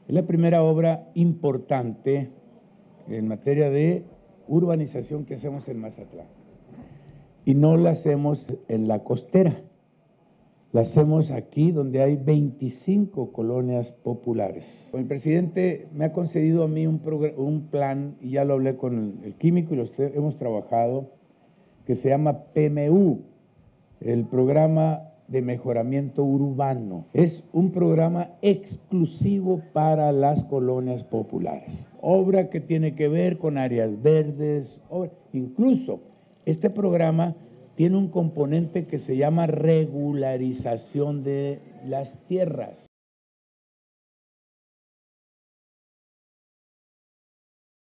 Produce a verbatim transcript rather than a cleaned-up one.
Es la primera obra importante en materia de urbanización que hacemos en Mazatlán. Y no la hacemos en la costera, la hacemos aquí donde hay veinticinco colonias populares. El presidente me ha concedido a mí un, un plan, y ya lo hablé con el, el químico y los hemos trabajado, que se llama P M U, el Programa de Mejoramiento Urbano. Es un programa exclusivo para las colonias populares. Obra que tiene que ver con áreas verdes, obra, incluso este programa tiene un componente que se llama regularización de las tierras.